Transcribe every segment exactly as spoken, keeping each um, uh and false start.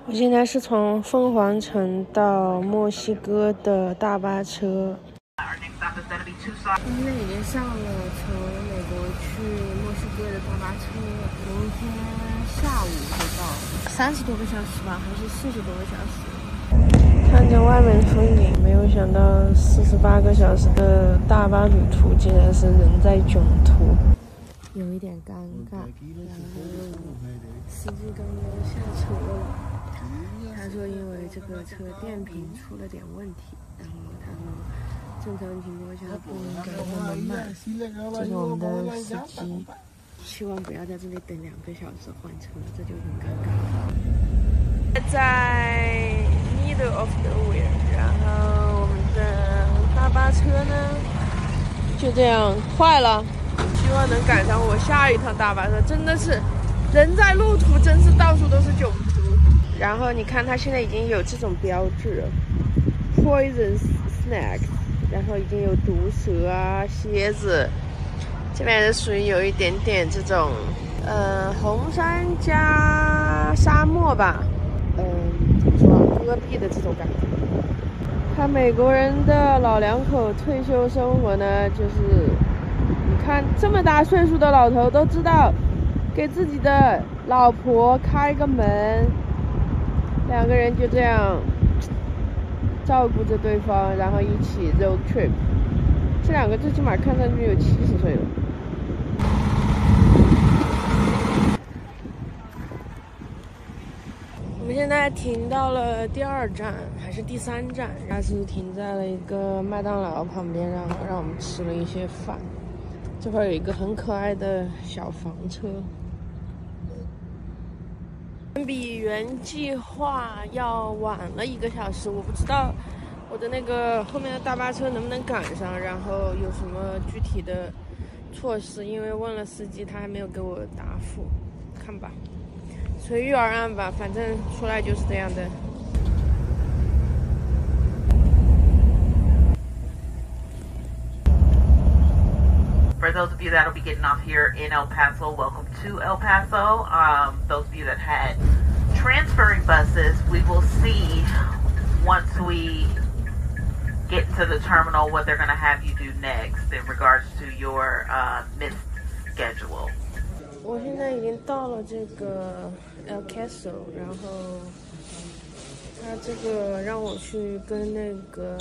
我现在是从凤凰城到墨西哥的大巴车。现在已经上了从美国去墨西哥的大巴车，明天下午就到，三十多个小时吧，还是四十多个小时？看着外面风景，没有想到四十八个小时的大巴旅途竟然是人在囧途，有一点尴尬。然后司机刚刚下车了，他说因为这个车电瓶出了点问题，然后他说正常情况下不应该那么慢。这是我们的司机，希望不要在这里等两个小时换车，这就很尴尬了。在 middle of nowhere， 然后我们的大巴车呢就这样坏了，希望能赶上我下一趟大巴车。真的是人在路途，真是到处都是囧途。然后你看它现在已经有这种标志了 ，poison snakes， 然后已经有毒蛇啊、蝎子，这边是属于有一点点这种呃红山加沙漠吧。嗯，怎么说，戈壁的这种感觉。看美国人的老两口退休生活呢，就是你看这么大岁数的老头都知道给自己的老婆开个门，两个人就这样照顾着对方，然后一起 road trip。这两个最起码看上去有七十岁了。我们现在停到了第二站还是第三站，然后是停在了一个麦当劳旁边，然后让我们吃了一些饭。这块有一个很可爱的小房车，比原计划要晚了一个小时。我不知道我的那个后面的大巴车能不能赶上，然后有什么具体的措施，因为问了司机他还没有给我答复，看吧，随遇而安吧，反正出来就是这样的。 For those of you that'll be getting off here in El Paso, welcome to El Paso. Um, those of you that had transferring buses, we will see once we get to the terminal what they're going to have you do next in regards to your uh, missed schedule. 我现在已经到了这个 El Paso， 然后他这个让我去跟那个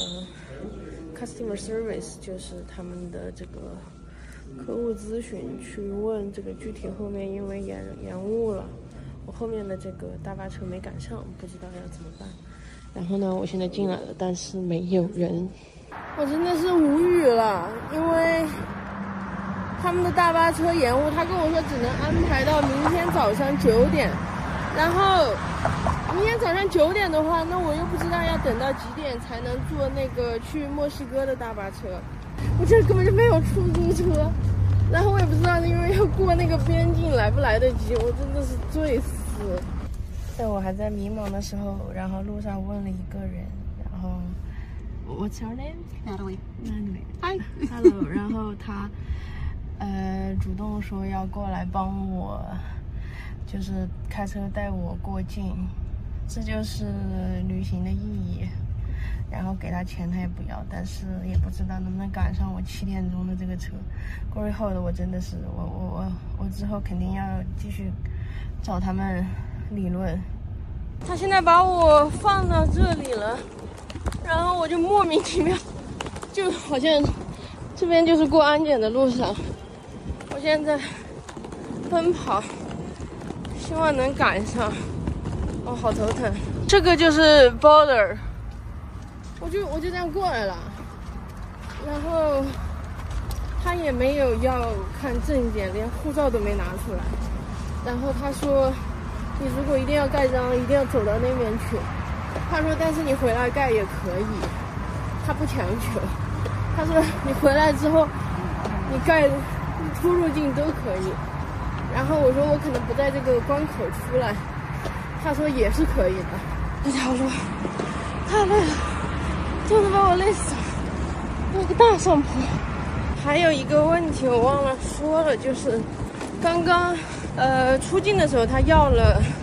customer service， 就是他们的这个客户咨询，去问这个具体后面因为延延误了，我后面的这个大巴车没赶上，不知道要怎么办。然后呢，我现在进来了，但是没有人，我真的是无语了，因为他们的大巴车延误，他跟我说只能安排到明天早上九点，然后明天早上九点的话，那我又不知道要等到几点才能坐那个去墨西哥的大巴车，我这根本就没有出租车，然后我也不知道因为要过那个边境来不来得及，我真的是醉死。在我还在迷茫的时候，然后路上问了一个人，然后 What's your name? Natalie. Natalie. Hi. Hello. 然后他呃主动说要过来帮我，就是开车带我过境，这就是旅行的意义。然后给他钱他也不要，但是也不知道能不能赶上我七点钟的这个车。过以后的我真的是我我我我之后肯定要继续找他们理论。他现在把我放到这里了，然后我就莫名其妙，就好像这边就是过安检的路上。我现在奔跑，希望能赶上。哦，好头疼。这个就是 border， 我就我就这样过来了，然后他也没有要看证件，连护照都没拿出来。然后他说，你如果一定要盖章，一定要走到那边去。他说，但是你回来盖也可以，他不强求。他说你回来之后，你盖出入境都可以。然后我说我可能不在这个关口出来，他说也是可以的。这条路太累了，真的把我累死了，那个大上坡。还有一个问题我忘了说了，就是刚刚呃出境的时候他要了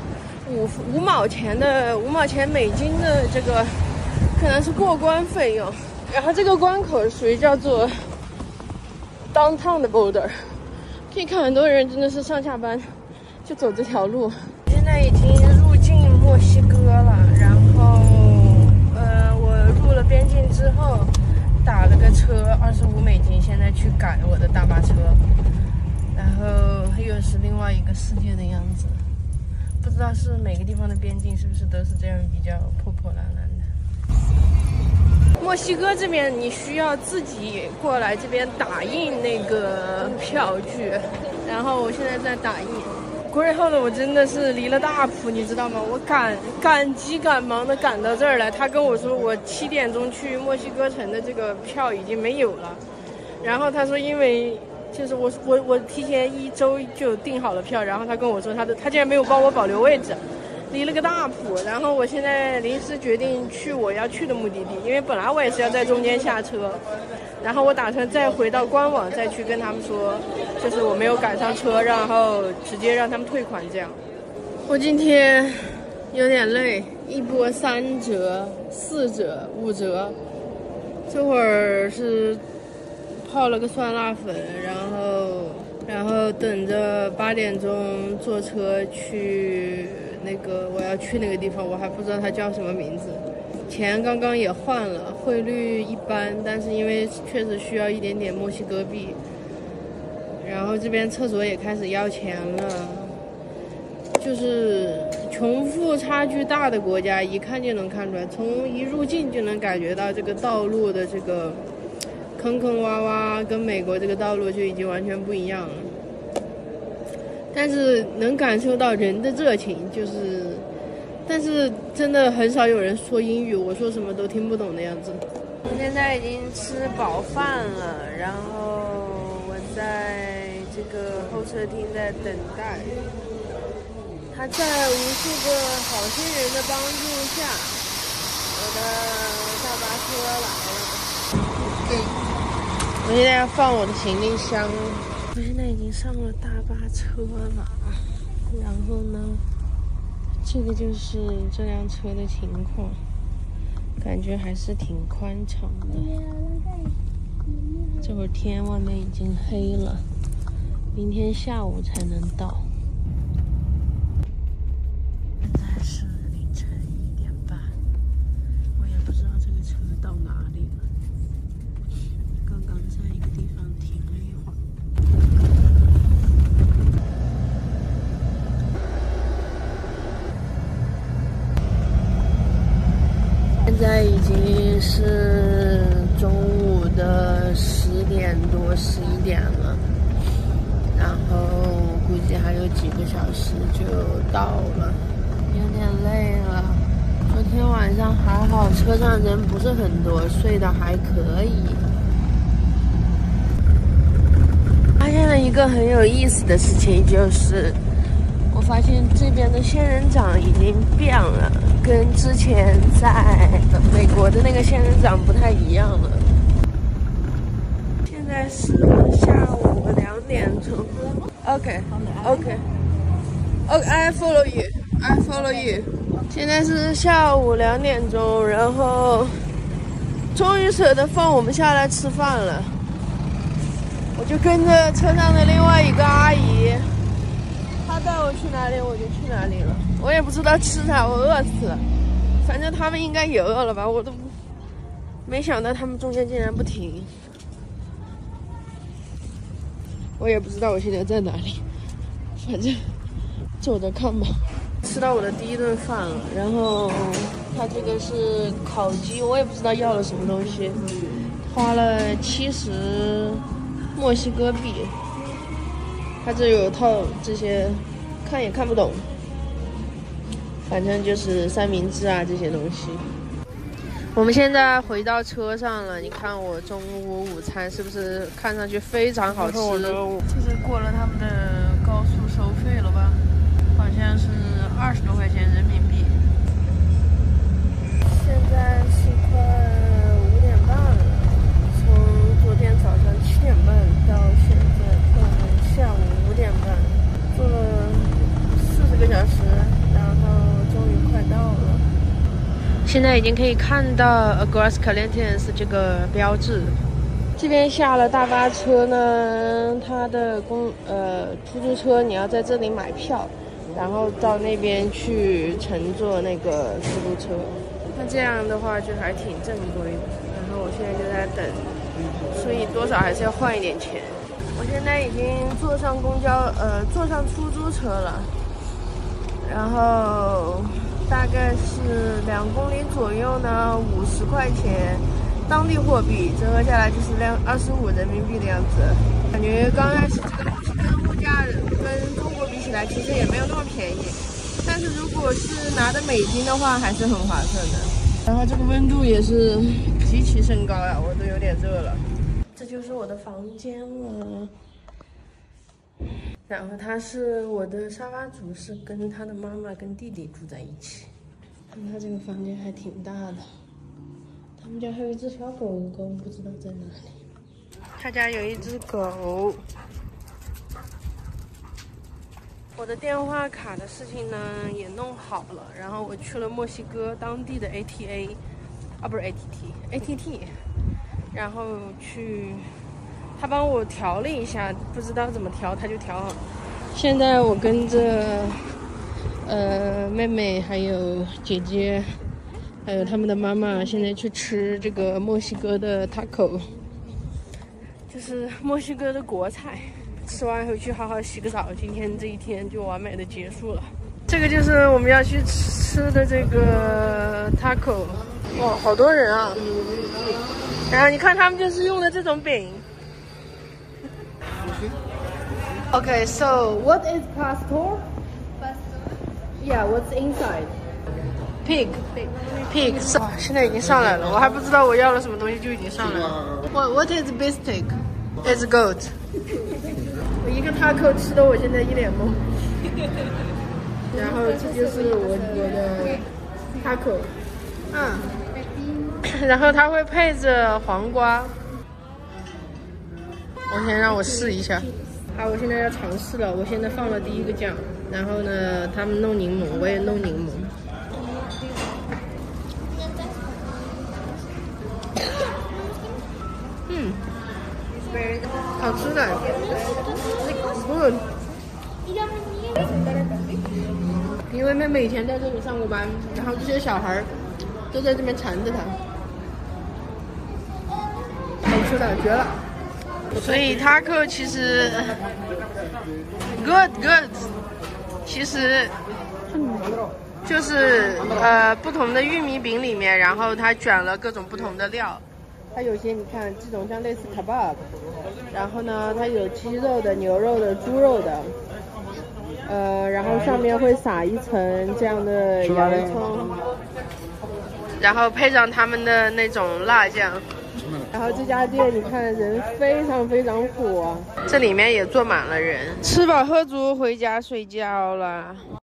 五五毛钱的五毛钱美金的这个可能是过关费用。然后这个关口属于叫做 downtown 的 border， 可以看很多人真的是上下班就走这条路。现在已经入境墨西哥了，然后呃，我入了边境之后打了个车，二十五美金，现在去改我的大巴车，然后又是另外一个世界的样子。不知道是每个地方的边境是不是都是这样比较破破烂烂的。墨西哥这边你需要自己过来这边打印那个票据，然后我现在在打印。过后的我真的是离了大谱，你知道吗？我赶赶急赶忙的赶到这儿来，他跟我说我七点钟去墨西哥城的这个票已经没有了，然后他说因为就是我我我提前一周就订好了票，然后他跟我说他的他竟然没有帮我保留位置，离了个大谱。然后我现在临时决定去我要去的目的地，因为本来我也是要在中间下车，然后我打算再回到官网再去跟他们说，就是我没有赶上车，然后直接让他们退款这样。我今天有点累，一波三折、四折、五折，这会儿是泡了个酸辣粉，然后然后等着八点钟坐车去那个我要去那个地方，我还不知道它叫什么名字。钱刚刚也换了，汇率一般，但是因为确实需要一点点墨西哥币。然后这边厕所也开始要钱了，就是穷富差距大的国家，一看就能看出来，从一入境就能感觉到这个道路的这个坑坑洼洼，跟美国这个道路就已经完全不一样了。但是能感受到人的热情，就是。但是真的很少有人说英语，我说什么都听不懂的样子。我现在已经吃饱饭了，然后我在这个候车厅在等待。他在无数个好心人的帮助下，我的大巴车来了。我现在要放我的行李箱。我现在已经上了大巴车了，然后呢？这个就是这辆车的情况，感觉还是挺宽敞的。这会儿天外面已经黑了，明天下午才能到。现在是凌晨一点半，我也不知道这个车到哪里了。刚刚在一个地方停了一会儿。现在已经是中午的十点多、十一点了，然后估计还有几个小时就到了，有点累了。昨天晚上还好，车上人不是很多，睡得还可以。发现了一个很有意思的事情，就是我发现这边的仙人掌已经变了，跟之前在美国的那个仙人掌不太一样了。现在是下午两点钟。OK OK OK I follow you I follow you。现在是下午两点钟，然后终于舍得放我们下来吃饭了。我就跟着车上的另外一个阿姨。他带我去哪里我就去哪里了，我也不知道吃啥，我饿死了。反正他们应该也饿了吧，我都没想到他们中间竟然不停。我也不知道我现在在哪里，反正走着看吧。吃到我的第一顿饭了，然后他这个是烤鸡，我也不知道要了什么东西，花了七十墨西哥币。它这有套这些，看也看不懂，反正就是三明治啊这些东西。我们现在回到车上了，你看我中午午餐是不是看上去非常好吃？这是过了他们的高速收费了吧？好像是二十多块钱人民币。现在是快五点半了，从昨天早上七点半到现在快下午五点半，坐了四十个小时，然后现在已经可以看到 Aguascalientes 这个标志。这边下了大巴车呢，它的公呃出租车你要在这里买票，然后到那边去乘坐那个出租车。那这样的话就还挺正规的。然后我现在就在等，所以多少还是要换一点钱。我现在已经坐上公交，呃，坐上出租车了，然后大概是两公里左右呢，五十块钱，当地货币折合下来就是两二十五人民币的样子。感觉刚开始这个墨西哥物价跟中国比起来，其实也没有那么便宜，但是如果是拿的美金的话，还是很划算的。然后这个温度也是极其升高呀，我都有点热了。这就是我的房间了。然后他是我的沙发主，是跟他的妈妈跟弟弟住在一起。他这个房间还挺大的。他们家还有一只小狗狗，不知道在哪里。他家有一只狗。我的电话卡的事情呢也弄好了，然后我去了墨西哥当地的 A T A， 啊不是 A T T，A T T， 然后去。他帮我调了一下，不知道怎么调，他就调好了。现在我跟着呃妹妹还有姐姐，还有他们的妈妈，现在去吃这个墨西哥的 taco， 就是墨西哥的国菜。吃完回去好好洗个澡，今天这一天就完美的结束了。这个就是我们要去吃的这个 taco， 哇，好多人啊！然后你看他们就是用的这种饼。Okay, so what is pastor? Pastor. Yeah, what's inside? Pig. Pig. Pig. So, 哇，现在已经上来了，我还不知道我要了什么东西就已经上来了。What What is beefsteak? It's goat. 我一个 taco 吃的，我现在一脸懵。然后这就是我我的 taco， 嗯，然后它会配着黄瓜。我先让我试一下。好，我现在要尝试了。我现在放了第一个酱，然后呢，他们弄柠檬，我也弄柠檬。嗯，好吃的 ，good。因为妹妹以前在这里上过班，然后这些小孩都在这边缠着她。好吃的，绝了。所以 taco 其实 good good， 其实就是呃不同的玉米饼里面，然后它卷了各种不同的料。它有些你看这种像类似 kebab， 然后呢它有鸡肉的、牛肉的、猪肉的，呃，然后上面会撒一层这样的洋葱，然后配上他们的那种辣酱。然后这家店你看人非常非常火，这里面也坐满了人。吃饱喝足回家睡觉了。